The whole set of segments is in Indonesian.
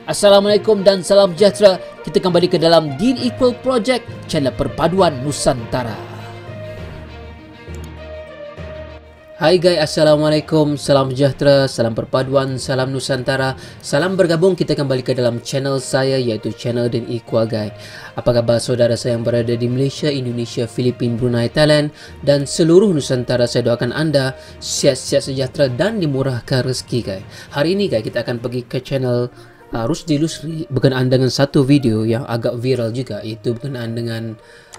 Assalamualaikum dan salam sejahtera. Kita kembali ke dalam Deen Equal Project, channel perpaduan Nusantara. Hai guys, Assalamualaikum, salam sejahtera, salam perpaduan, salam Nusantara. Salam bergabung, kita kembali ke dalam channel saya, iaitu channel Deen Equal guys. Apa khabar saudara saya yang berada di Malaysia, Indonesia, Filipina, Brunei, Thailand dan seluruh Nusantara? Saya doakan anda sihat-sihat sejahtera dan dimurahkan rezeki guys. Hari ini guys, kita akan pergi ke channel Rusdi Lusri berkenaan dengan satu video yang agak viral juga, iaitu berkenaan dengan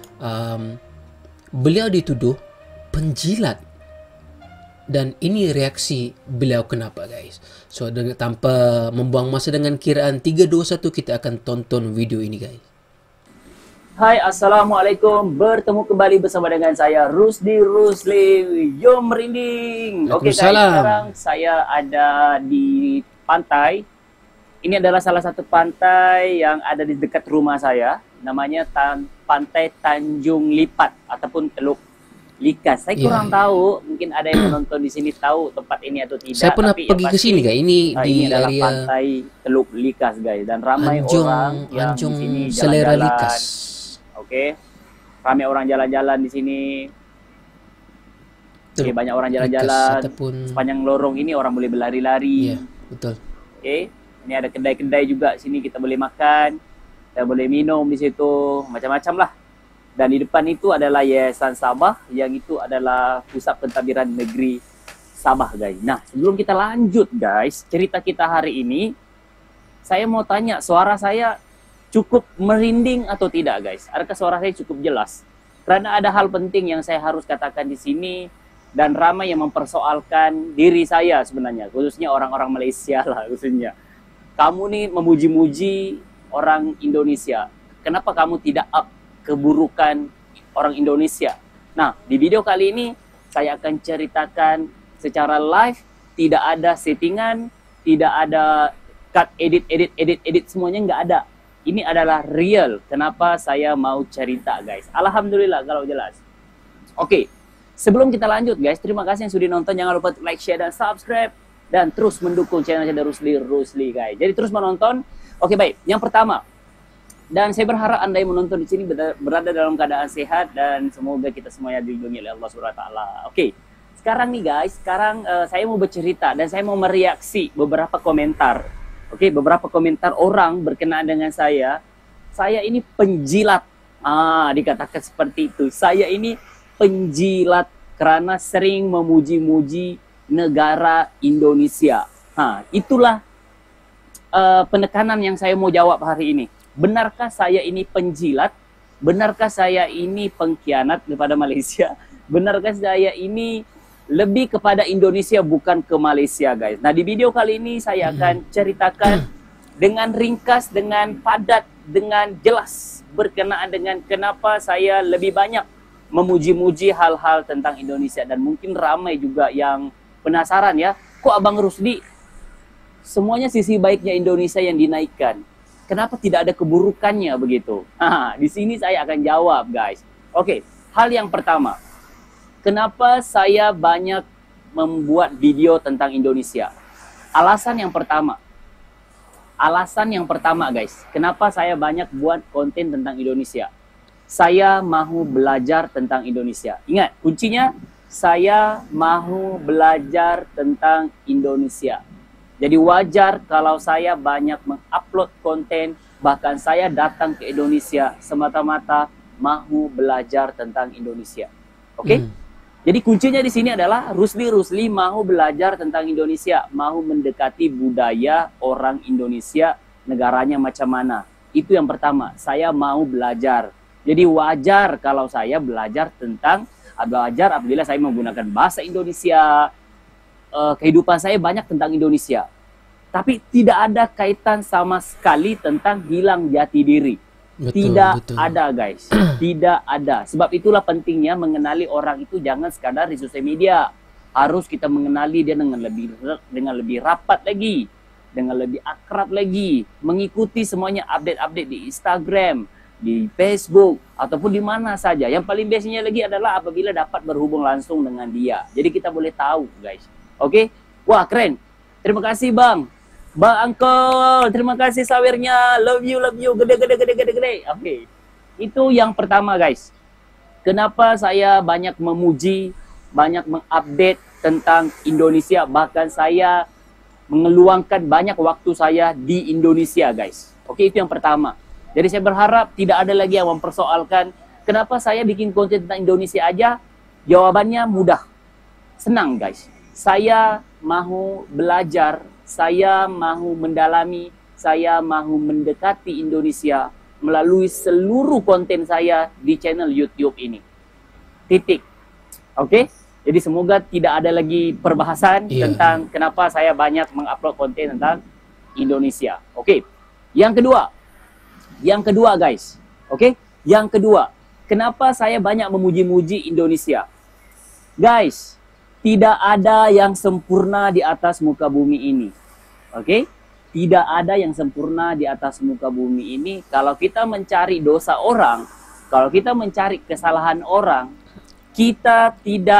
beliau dituduh penjilat. Dan ini reaksi beliau kenapa guys. So tanpa membuang masa, dengan kiraan 3, 2, 1 kita akan tonton video ini guys. Hai, Assalamualaikum. Bertemu kembali bersama dengan saya Rusdi Rusli. Yo merinding. Oke guys, sekarang saya ada di pantai. Ini adalah salah satu pantai yang ada di dekat rumah saya. Namanya Pantai Tanjung Lipat ataupun Teluk Likas. Saya kurang tahu, mungkin ada yang menonton di sini tahu tempat ini atau tidak. Saya pernah pergi ke sini guys. Ini di adalah area Pantai Teluk Likas guys, dan ramai orang yang di sini Selera jalan-jalan. Likas. Oke. Ramai orang jalan-jalan di sini. Oke, banyak orang jalan-jalan. Sepanjang lorong ini orang boleh berlari-lari. Iya, betul. Oke. Ini ada kedai-kedai juga sini, kita boleh makan, kita boleh minum di situ, macam-macam lah. Dan di depan itu adalah Yayasan Sabah, yang itu adalah pusat pentadbiran negeri Sabah guys. Nah, sebelum kita lanjut guys, cerita kita hari ini, saya mau tanya, suara saya cukup merinding atau tidak guys? Adakah suara saya cukup jelas? Karena ada hal penting yang saya harus katakan di sini, dan ramai yang mempersoalkan diri saya sebenarnya, khususnya orang-orang Malaysia lah khususnya. Kamu nih memuji-muji orang Indonesia, kenapa kamu tidak up keburukan orang Indonesia? Nah, di video kali ini saya akan ceritakan secara live, tidak ada settingan, tidak ada cut edit semuanya, nggak ada. Ini adalah real. Kenapa saya mau cerita guys? Alhamdulillah kalau jelas. Oke, sebelum kita lanjut guys, terima kasih yang sudah nonton. Jangan lupa like, share, dan subscribe, dan terus mendukung channel Rusli guys. Jadi terus menonton. Oke baik, yang pertama, dan saya berharap anda yang menonton di sini berada dalam keadaan sehat dan semoga kita semuanya dilindungi oleh Allah SWT. Oke, sekarang nih guys, saya mau bercerita dan saya mau mereaksi beberapa komentar. Oke, beberapa komentar orang berkenaan dengan saya. Saya ini penjilat. Dikatakan seperti itu. Saya ini penjilat karena sering memuji-muji negara Indonesia. Itulah penekanan yang saya mau jawab hari ini. Benarkah saya ini penjilat? Benarkah saya ini pengkhianat kepada Malaysia? Benarkah saya ini lebih kepada Indonesia bukan ke Malaysia guys? Nah, di video kali ini saya akan ceritakan dengan ringkas, dengan padat, dengan jelas berkenaan dengan kenapa saya lebih banyak memuji-muji hal-hal tentang Indonesia. Dan mungkin ramai juga yang penasaran ya, kok Abang Rusdi semuanya sisi baiknya Indonesia yang dinaikkan, kenapa tidak ada keburukannya begitu? Di sini saya akan jawab guys. Oke, hal yang pertama, kenapa saya banyak membuat video tentang Indonesia? Alasan yang pertama guys, kenapa saya banyak buat konten tentang Indonesia? Saya mau belajar tentang Indonesia. Ingat, kuncinya saya mau belajar tentang Indonesia. Jadi wajar kalau saya banyak mengupload konten, bahkan saya datang ke Indonesia semata-mata mau belajar tentang Indonesia. Oke? Jadi kuncinya di sini adalah Rusli mau belajar tentang Indonesia, mau mendekati budaya orang Indonesia, negaranya macam mana. Itu yang pertama, saya mau belajar. Jadi wajar kalau saya belajar apabila saya menggunakan bahasa Indonesia. Kehidupan saya banyak tentang Indonesia, tapi tidak ada kaitan sama sekali tentang hilang jati diri. Betul. Ada guys, tidak ada. Sebab itulah pentingnya mengenali orang itu jangan sekadar di sosial media. Harus kita mengenali dia dengan lebih rapat lagi, dengan lebih akrab lagi, mengikuti semuanya update-update di Instagram, di Facebook, ataupun di mana saja. Yang paling biasanya lagi adalah apabila dapat berhubung langsung dengan dia. Jadi kita boleh tahu guys. Oke? Wah keren. Terima kasih bang. Bang Angkol, terima kasih sawirnya. Love you, gede. Oke. Itu yang pertama, guys. Kenapa saya banyak memuji, banyak mengupdate tentang Indonesia, bahkan saya mengeluangkan banyak waktu saya di Indonesia, guys. Oke, itu yang pertama. Jadi saya berharap tidak ada lagi yang mempersoalkan kenapa saya bikin konten tentang Indonesia aja. Jawabannya mudah. Senang, guys. Saya mau belajar, saya mau mendalami, saya mau mendekati Indonesia melalui seluruh konten saya di channel YouTube ini. Titik. Oke? Jadi semoga tidak ada lagi perbahasan tentang kenapa saya banyak mengupload konten tentang Indonesia. Oke. Yang kedua guys. Oke? Yang kedua, kenapa saya banyak memuji-muji Indonesia? Guys, tidak ada yang sempurna di atas muka bumi ini. Oke? Tidak ada yang sempurna di atas muka bumi ini. Kalau kita mencari dosa orang, kalau kita mencari kesalahan orang, kita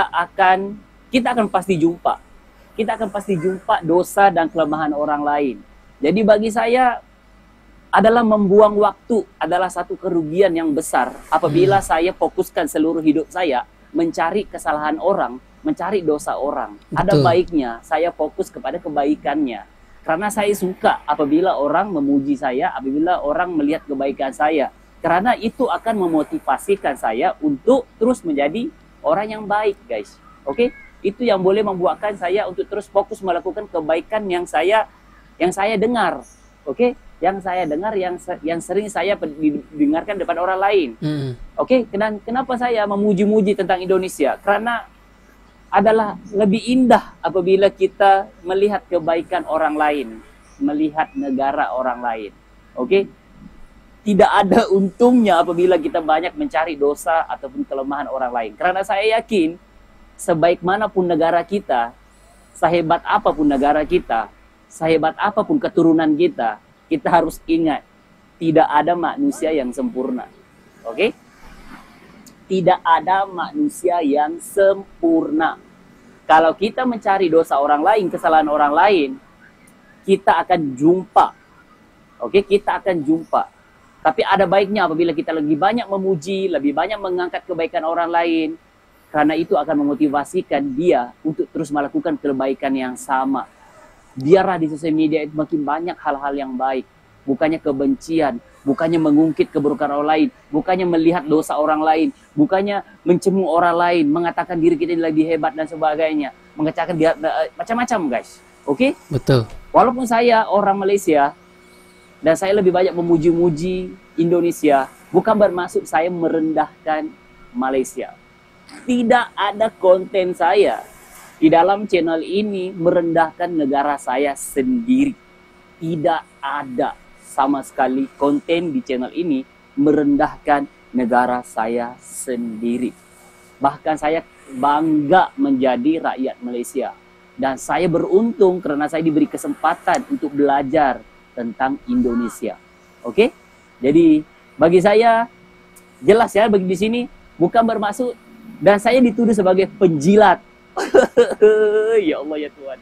akan pasti jumpa. Kita akan pasti jumpa dosa dan kelemahan orang lain. Jadi bagi saya adalah membuang waktu adalah satu kerugian yang besar apabila saya fokuskan seluruh hidup saya mencari kesalahan orang, mencari dosa orang. Betul. Ada baiknya saya fokus kepada kebaikannya. Karena saya suka apabila orang memuji saya, apabila orang melihat kebaikan saya. Karena itu akan memotivasikan saya untuk terus menjadi orang yang baik, guys. Oke? Itu yang boleh membuatkan saya untuk terus fokus melakukan kebaikan yang saya dengar. Oke? Yang saya dengar, yang sering saya dengarkan depan orang lain. Oke? Kenapa saya memuji-muji tentang Indonesia? Karena adalah lebih indah apabila kita melihat kebaikan orang lain, melihat negara orang lain. Oke? Tidak ada untungnya apabila kita banyak mencari dosa ataupun kelemahan orang lain. Karena saya yakin, sebaik manapun negara kita, sehebat apapun negara kita, sehebat apapun keturunan kita, kita harus ingat, tidak ada manusia yang sempurna. Oke? Tidak ada manusia yang sempurna. Kalau kita mencari dosa orang lain, kesalahan orang lain, kita akan jumpa. Oke, kita akan jumpa. Tapi ada baiknya apabila kita lebih banyak memuji, lebih banyak mengangkat kebaikan orang lain, karena itu akan memotivasikan dia untuk terus melakukan kebaikan yang sama. Biarlah di sosial media itu makin banyak hal-hal yang baik. Bukannya kebencian, bukannya mengungkit keburukan orang lain, bukannya melihat dosa orang lain, bukannya mencemooh orang lain, mengatakan diri kita lebih hebat dan sebagainya, mengatakan dia macam-macam, guys. Oke? Betul. Walaupun saya orang Malaysia dan saya lebih banyak memuji-muji Indonesia, bukan bermaksud saya merendahkan Malaysia. Tidak ada konten saya di dalam channel ini merendahkan negara saya sendiri. Tidak ada sama sekali konten di channel ini merendahkan negara saya sendiri. Bahkan saya bangga menjadi rakyat Malaysia. Dan saya beruntung karena saya diberi kesempatan untuk belajar tentang Indonesia. Oke? Jadi bagi saya jelas ya bagi di sini bukan bermaksud dan saya dituduh sebagai penjilat. Ya Allah ya Tuhan.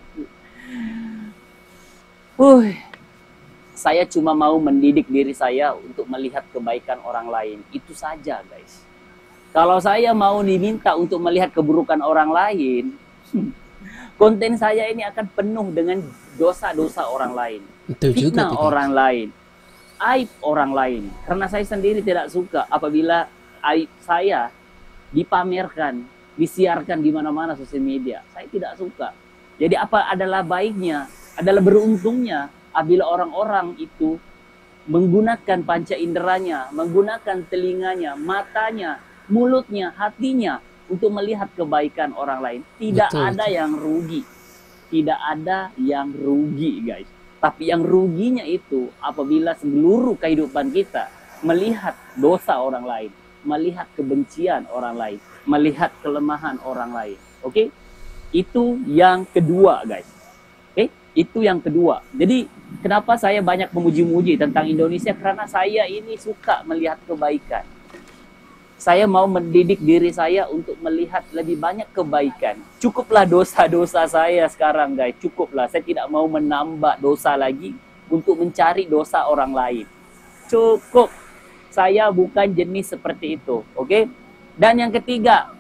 Saya cuma mau mendidik diri saya untuk melihat kebaikan orang lain. Itu saja, guys. Kalau saya mau diminta untuk melihat keburukan orang lain, konten saya ini akan penuh dengan dosa-dosa orang lain. Fitnah orang lain. Aib orang lain. Karena saya sendiri tidak suka apabila aib saya dipamerkan, disiarkan di mana-mana sosial media. Saya tidak suka. Jadi apa adalah baiknya, adalah beruntungnya apabila orang-orang itu menggunakan panca inderanya, menggunakan telinganya, matanya, mulutnya, hatinya untuk melihat kebaikan orang lain. Tidak ada yang rugi. Tidak ada yang rugi, guys. Tapi yang ruginya itu apabila seluruh kehidupan kita melihat dosa orang lain, melihat kebencian orang lain, melihat kelemahan orang lain. Oke? Itu yang kedua, guys. Oke? Itu yang kedua. Jadi kenapa saya banyak memuji-muji tentang Indonesia? Karena saya ini suka melihat kebaikan. Saya mau mendidik diri saya untuk melihat lebih banyak kebaikan. Cukuplah dosa-dosa saya sekarang, guys. Cukuplah. Saya tidak mau menambah dosa lagi untuk mencari dosa orang lain. Cukup. Saya bukan jenis seperti itu. Oke? Dan yang ketiga,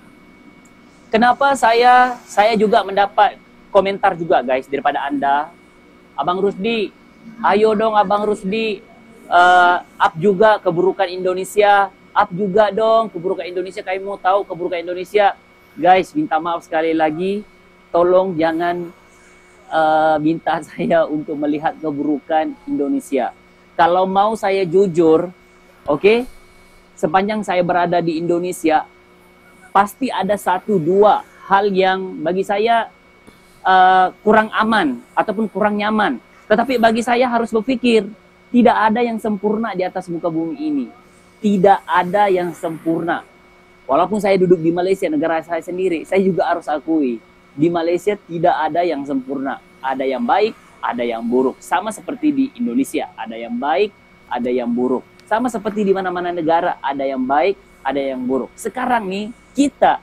kenapa saya juga mendapat komentar juga, guys, daripada Anda. Abang Rusdi, ayo dong Abang Rusdi, up juga keburukan Indonesia. Up juga dong keburukan Indonesia, kami mau tahu keburukan Indonesia. Guys, minta maaf sekali lagi, tolong jangan minta saya untuk melihat keburukan Indonesia. Kalau mau saya jujur, oke, sepanjang saya berada di Indonesia, pasti ada 1-2 hal yang bagi saya kurang aman ataupun kurang nyaman. Tetapi bagi saya harus berpikir, tidak ada yang sempurna di atas muka bumi ini. Tidak ada yang sempurna. Walaupun saya duduk di Malaysia, negara saya sendiri, saya juga harus akui, di Malaysia tidak ada yang sempurna. Ada yang baik, ada yang buruk. Sama seperti di Indonesia, ada yang baik, ada yang buruk. Sama seperti di mana-mana negara, ada yang baik, ada yang buruk. Sekarang nih, kita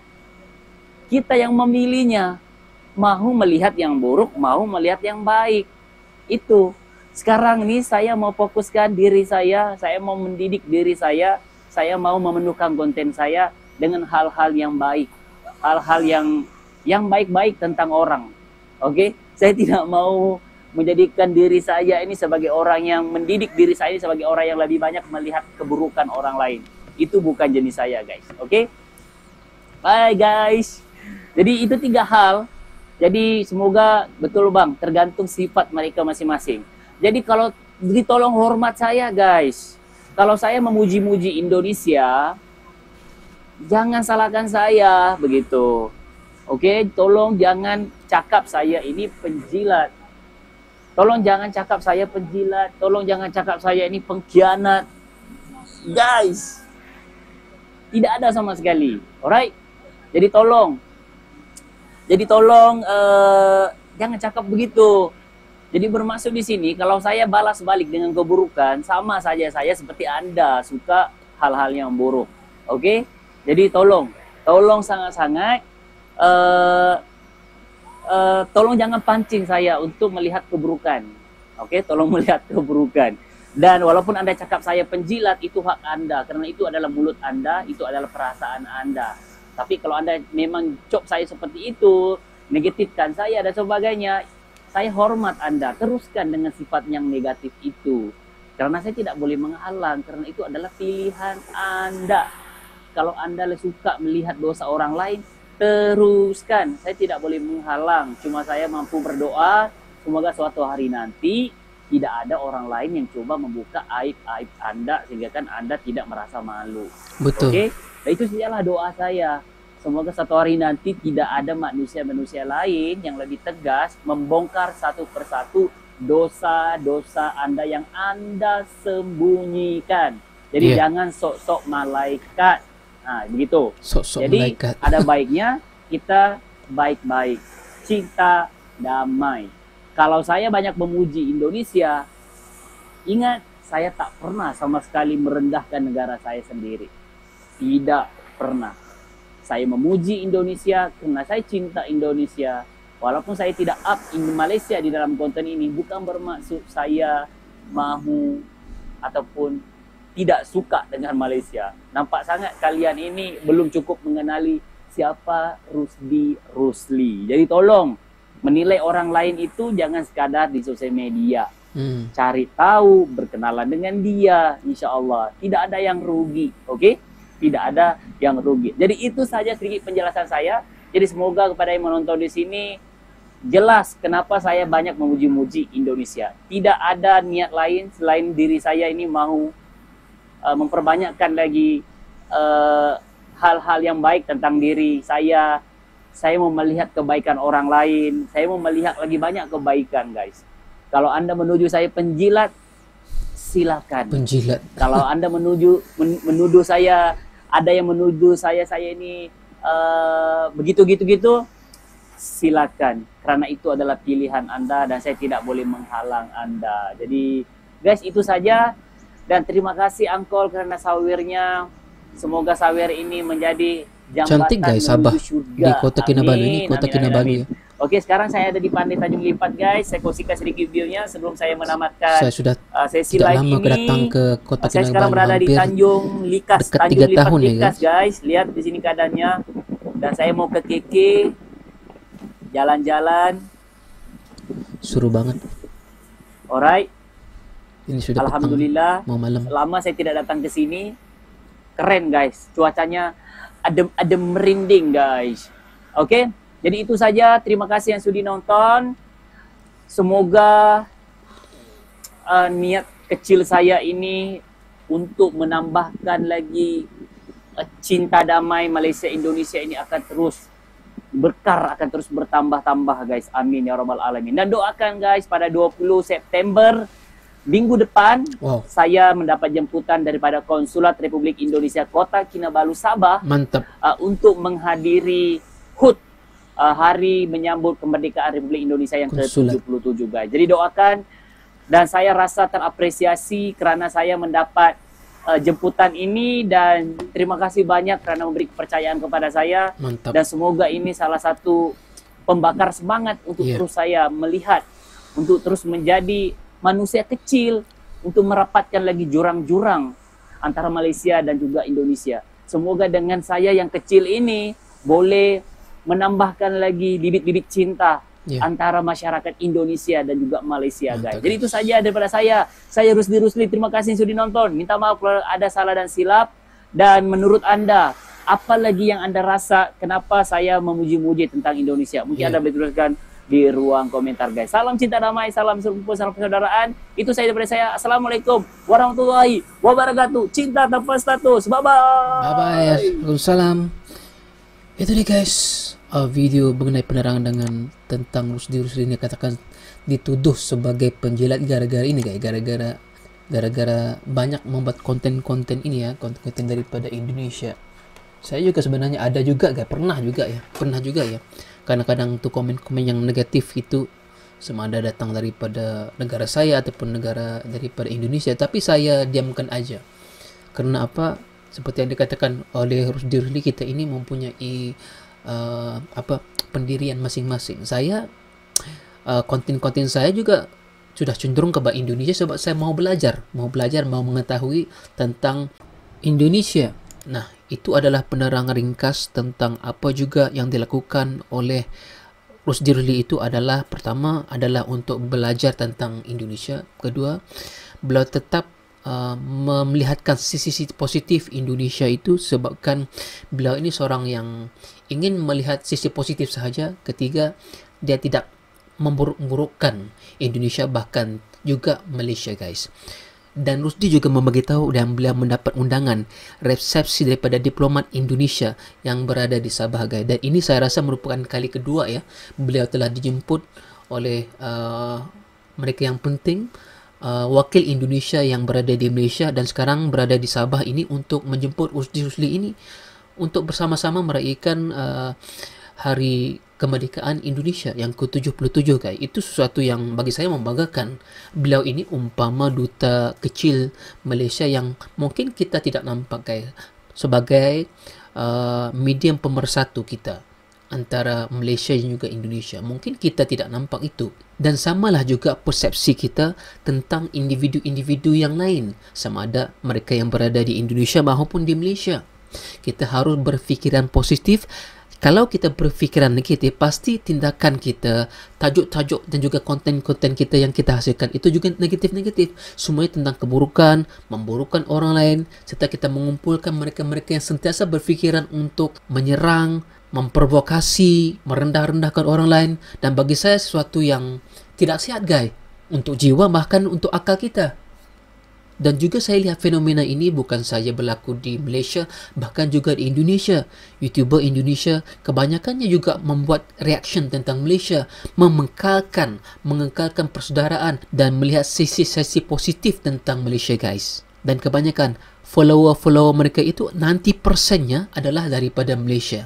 yang memilihnya, mau melihat yang buruk, mau melihat yang baik. Itu. Sekarang nih saya mau fokuskan diri saya mau mendidik diri saya mau memenuhkan konten saya dengan hal-hal yang baik. Hal-hal yang baik-baik tentang orang. Oke? Saya tidak mau menjadikan diri saya ini sebagai orang yang mendidik diri saya ini sebagai orang yang lebih banyak melihat keburukan orang lain. Itu bukan jenis saya, guys. Oke? Bye, guys. Jadi itu 3 hal. Jadi semoga betul Bang, tergantung sifat mereka masing-masing. Jadi kalau ditolong hormat saya, guys. Kalau saya memuji-muji Indonesia, jangan salahkan saya begitu. Oke, tolong jangan cakap saya ini penjilat. Tolong jangan cakap saya penjilat. Tolong jangan cakap saya ini pengkhianat. Guys, tidak ada sama sekali. Alright? Jadi tolong jangan cakap begitu. Jadi bermaksud di sini, kalau saya balas balik dengan keburukan, sama saja saya seperti Anda suka hal-hal yang buruk. Oke? Jadi tolong sangat-sangat, tolong jangan pancing saya untuk melihat keburukan. Oke? Tolong melihat keburukan. Dan walaupun Anda cakap saya penjilat, itu hak Anda. Karena itu adalah mulut Anda, itu adalah perasaan Anda. Tapi kalau Anda memang cop saya seperti itu, negatifkan saya dan sebagainya, saya hormat Anda, teruskan dengan sifat yang negatif itu. Karena saya tidak boleh menghalang, karena itu adalah pilihan Anda. Kalau Anda suka melihat dosa orang lain, teruskan. Saya tidak boleh menghalang, cuma saya mampu berdoa, semoga suatu hari nanti tidak ada orang lain yang coba membuka aib-aib Anda, sehingga kan Anda tidak merasa malu. Betul. Oke? Nah, itu sajalah doa saya. Semoga satu hari nanti tidak ada manusia-manusia lain yang lebih tegas membongkar satu persatu dosa-dosa Anda yang Anda sembunyikan. Jadi jangan sok-sok malaikat. Nah, begitu. Sok-sok jadi malaikat. Ada baiknya kita baik-baik, cinta, damai. Kalau saya banyak memuji Indonesia, ingat saya tak pernah sama sekali merendahkan negara saya sendiri. Tidak pernah. Saya memuji Indonesia karena saya cinta Indonesia. Walaupun saya tidak up in Malaysia di dalam konten ini, bukan bermaksud saya mahu ataupun tidak suka dengan Malaysia. Nampak sangat kalian ini belum cukup mengenali siapa Rusdi Rusli. Jadi tolong, menilai orang lain itu jangan sekadar di sosial media. Cari tahu, berkenalan dengan dia, insya Allah. Tidak ada yang rugi, oke? Tidak ada yang rugi. Jadi itu saja sedikit penjelasan saya. Jadi semoga kepada yang menonton di sini jelas kenapa saya banyak memuji-muji Indonesia. Tidak ada niat lain selain diri saya ini mau memperbanyakkan lagi hal-hal yang baik tentang diri saya. Saya mau melihat kebaikan orang lain. Saya mau melihat lagi banyak kebaikan, guys. Kalau Anda menuju saya penjilat, silakan. Penjilat. Kalau Anda menuduh saya, ada yang menuduh saya ini begitu, silakan. Karena itu adalah pilihan Anda dan saya tidak boleh menghalang Anda. Jadi guys, itu saja. Dan terima kasih Angkol karena sawirnya. Semoga Sawer ini menjadi Cantik jambatan guys, Sabah menuju surga. di Kota Kinabalu ini, Amin, Kota amin, amin, Kinabalu amin. ya. Oke, sekarang saya ada di Pantai Tanjung Lipat guys. Saya kongsikan sedikit videonya sebelum saya menamatkan Saya sudah sesi tidak live lama ini. datang ke Kota Saya sekarang Kinabalu, berada di hampir Tanjung Likas, dekat 3 Tanjung Lipat tahun ya Likas guys. Lihat di sini keadaannya. Dan saya mau ke KK, jalan-jalan. Suruh banget. Alright. Ini sudah Alhamdulillah. petang, mau malam. Lama saya tidak datang ke sini. Keren guys, cuacanya adem merinding guys. Oke, jadi itu saja. Terima kasih yang sudah nonton. Semoga niat kecil saya ini untuk menambahkan lagi cinta damai Malaysia Indonesia ini akan terus berkar, akan terus bertambah-tambah guys. Amin ya rabbal alamin. Dan doakan guys, pada 20 September minggu depan, saya mendapat jemputan daripada Konsulat Republik Indonesia Kota Kinabalu Sabah. Mantap. Untuk menghadiri HUT, hari menyambut kemerdekaan Republik Indonesia yang ke-77 guys. Jadi doakan, dan saya rasa terapresiasi kerana saya mendapat jemputan ini, dan terima kasih banyak kerana memberi kepercayaan kepada saya. Mantap. Dan semoga ini salah satu pembakar semangat untuk terus saya melihat, untuk terus menjadi manusia kecil, untuk merapatkan lagi jurang-jurang antara Malaysia dan juga Indonesia. Semoga dengan saya yang kecil ini boleh menambahkan lagi bibit-bibit cinta antara masyarakat Indonesia dan juga Malaysia guys. Jadi itu saja daripada saya. Saya Rusli. Terima kasih sudah nonton. Minta maaf kalau ada salah dan silap. Dan menurut Anda, apa lagi yang Anda rasa kenapa saya memuji-muji tentang Indonesia? Mungkin Anda boleh tuliskan di ruang komentar guys. Salam cinta damai, salam serumpun, salam persaudaraan. Itu saya daripada saya. Assalamualaikum warahmatullahi wabarakatuh. Cinta tanpa status. Bye bye. Waalaikumsalam. Itu dia guys, video mengenai penerangan dengan tentang Rusdi ini katakan dituduh sebagai penjilat gara-gara ini guys, gara-gara banyak membuat konten-konten ini ya, konten-konten daripada Indonesia. Saya juga sebenarnya ada juga guys, pernah juga ya. Kadang-kadang tuh komen-komen yang negatif itu sama ada datang daripada negara saya ataupun negara daripada Indonesia, tapi saya diamkan aja. Karena apa? Seperti yang dikatakan oleh Rusdi, kita ini mempunyai pendirian masing-masing. Saya konten-konten saya juga sudah cenderung ke Indonesia sebab saya mau belajar, mau mengetahui tentang Indonesia. Nah, itu adalah penerangan ringkas tentang apa juga yang dilakukan oleh Rusdi itu adalah, pertama adalah untuk belajar tentang Indonesia. Kedua, beliau tetap melihatkan sisi positif Indonesia itu sebabkan beliau ini seorang yang ingin melihat sisi positif sahaja. Ketiga, dia tidak memburuk-burukkan Indonesia bahkan juga Malaysia guys. Dan Rusdi juga memberitahu dan beliau mendapat undangan resepsi daripada diplomat Indonesia yang berada di Sabah guys. Dan ini saya rasa merupakan kali kedua ya beliau telah dijemput oleh mereka yang penting, wakil Indonesia yang berada di Malaysia dan sekarang berada di Sabah ini untuk menjemput Rusdi ini untuk bersama-sama merayakan hari kemerdekaan Indonesia yang ke-77 guys. Itu sesuatu yang bagi saya membanggakan. Beliau ini umpama duta kecil Malaysia yang mungkin kita tidak nampak guys, sebagai medium pemersatu kita antara Malaysia dan juga Indonesia. Mungkin kita tidak nampak itu. Dan samalah juga persepsi kita tentang individu-individu yang lain, sama ada mereka yang berada di Indonesia maupun di Malaysia. Kita harus berfikiran positif. Kalau kita berfikiran negatif, pasti tindakan kita, tajuk-tajuk dan juga konten-konten kita yang kita hasilkan itu juga negatif-negatif. Semuanya tentang keburukan, memburukkan orang lain, serta kita mengumpulkan mereka-mereka yang sentiasa berfikiran untuk menyerang, memprovokasi, merendah-rendahkan orang lain. Dan bagi saya sesuatu yang tidak sehat guys, untuk jiwa bahkan untuk akal kita. Dan juga saya lihat fenomena ini bukan saja berlaku di Malaysia, bahkan juga di Indonesia. YouTuber Indonesia kebanyakannya juga membuat reaction tentang Malaysia, mengekalkan persaudaraan dan melihat sisi-sisi positif tentang Malaysia guys. Dan kebanyakan follower mereka itu 90%-nya adalah daripada Malaysia.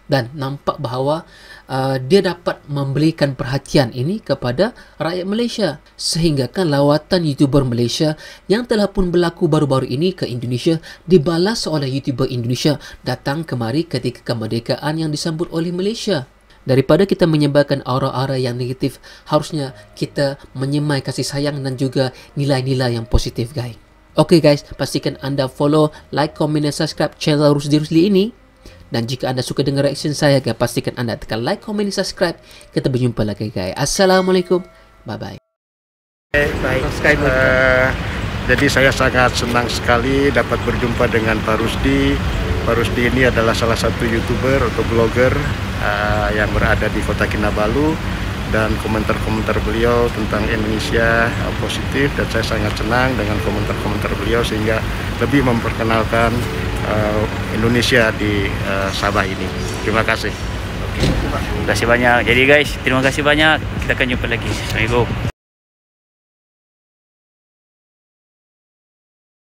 dan nampak bahawa dia dapat memberikan perhatian ini kepada rakyat Malaysia, sehingga kan lawatan YouTuber Malaysia yang telah pun berlaku baru-baru ini ke Indonesia dibalas oleh YouTuber Indonesia datang kemari ketika kemerdekaan yang disambut oleh Malaysia. Daripada kita menyebarkan aura-aura yang negatif, harusnya kita menyemai kasih sayang dan juga nilai-nilai yang positif, guys. Okay guys, pastikan anda follow, like, komen dan subscribe channel Rusdi Rusli ini. Dan jika anda suka dengan reaction saya, guys, pastikan anda tekan like, komen dan subscribe. Kita berjumpa lagi, guys. Assalamualaikum. Bye-bye. Baik. Jadi saya sangat senang sekali dapat berjumpa dengan Pak Rusdi. Pak Rusdi ini adalah salah satu YouTuber atau blogger yang berada di Kota Kinabalu, dan komentar-komentar beliau tentang Indonesia positif, dan saya sangat senang dengan komentar-komentar beliau sehingga lebih memperkenalkan Indonesia di Sabah ini. Terima kasih. Terima kasih banyak. Jadi guys, terima kasih banyak. Kita akan jumpa lagi. Assalamualaikum.